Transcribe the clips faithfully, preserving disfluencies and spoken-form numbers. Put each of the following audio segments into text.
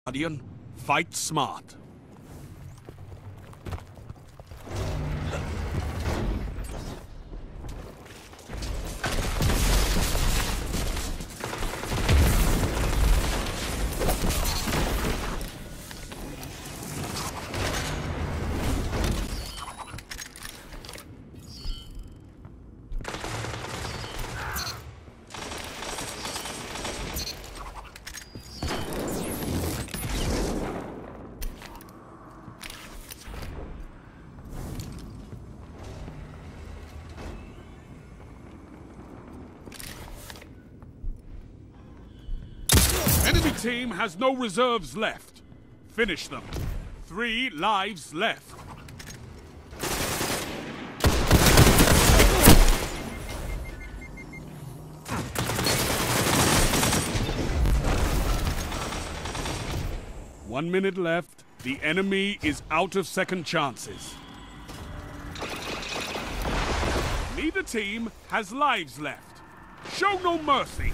Guardian, fight smart. Enemy team has no reserves left. Finish them. Three lives left. One minute left. The enemy is out of second chances. Neither team has lives left. Show no mercy.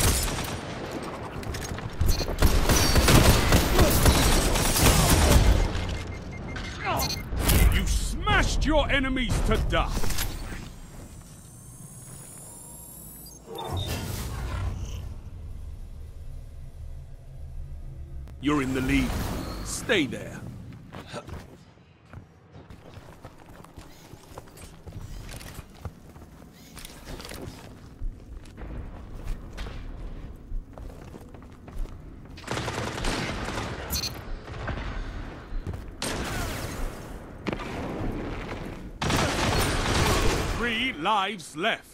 You smashed your enemies to dust! You're in the lead. Stay there. Three lives left.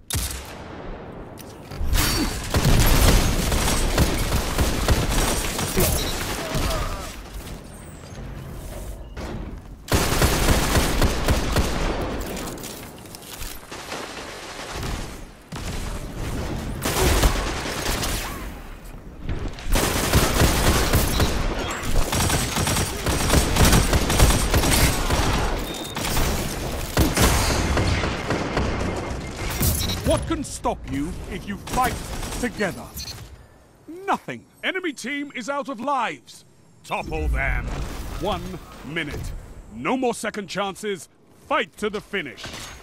What can stop you if you fight together? Nothing. Enemy team is out of lives. Topple them. One minute. No more second chances. Fight to the finish.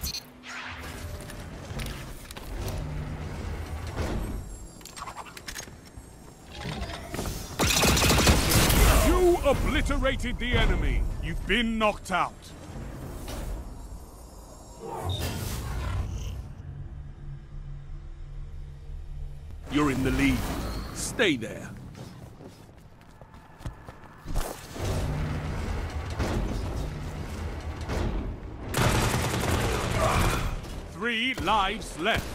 You obliterated the enemy. You've been knocked out. You're in the lead. Stay there. Three lives left.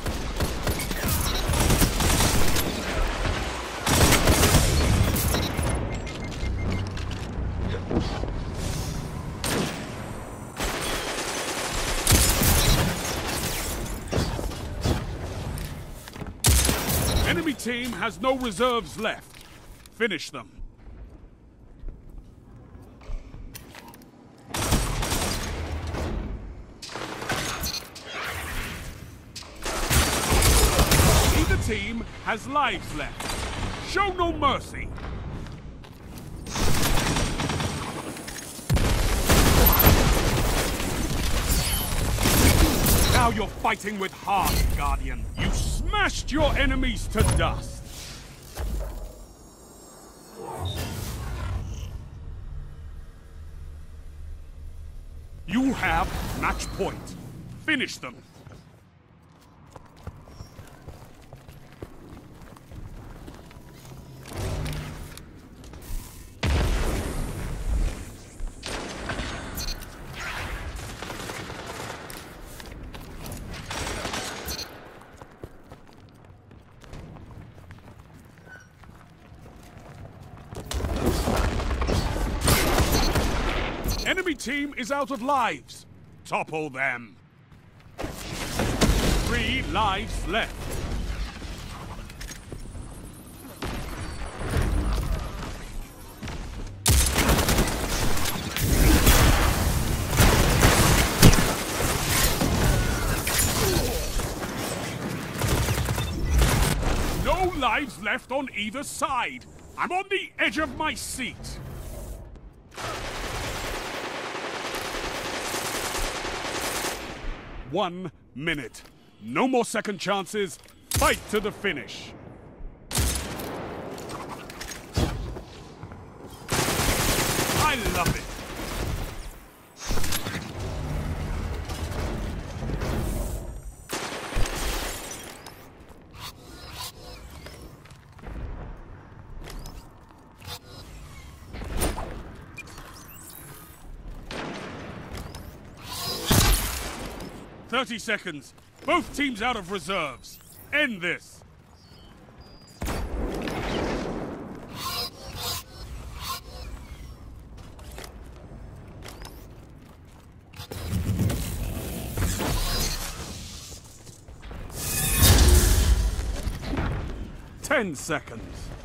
Enemy team has no reserves left. Finish them. Neither team has lives left. Show no mercy. Now you're fighting with heart, Guardian. You smashed your enemies to dust. You have match point. Finish them. Enemy team is out of lives. Topple them. Three lives left. No lives left on either side. I'm on the edge of my seat. One minute. No more second chances. Fight to the finish. I love it. thirty seconds. Both teams out of reserves. End this. Ten seconds.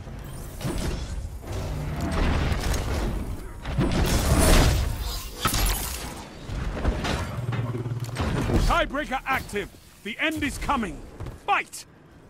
Tiebreaker active. The end is coming. Fight!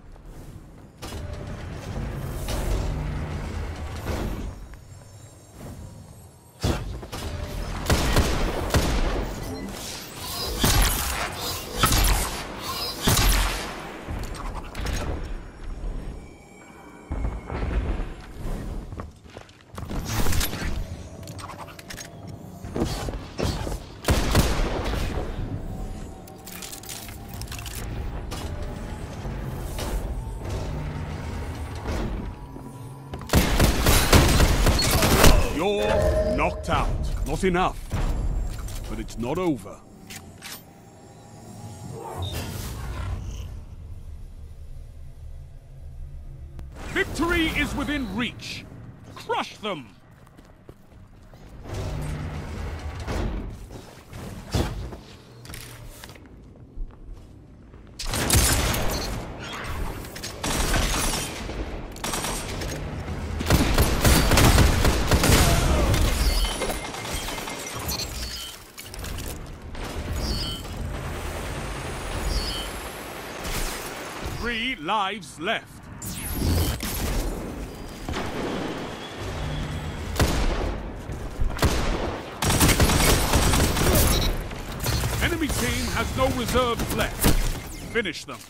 You're knocked out. Not enough. But it's not over. Victory is within reach. Crush them! Three lives left. Enemy team has no reserves left. Finish them.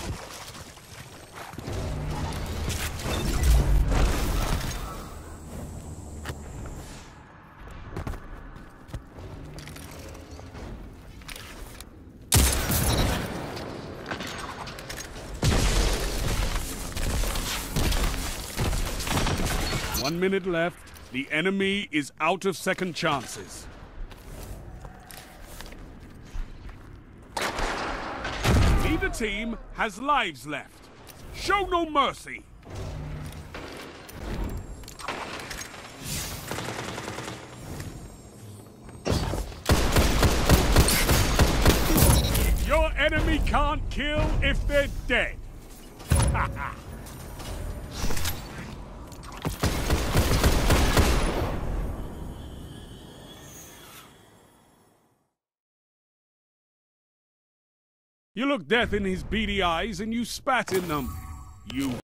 One minute left. The enemy is out of second chances. Neither team has lives left. Show no mercy. Your enemy can't kill if they're dead. Ha ha. You looked death in his beady eyes and you spat in them. You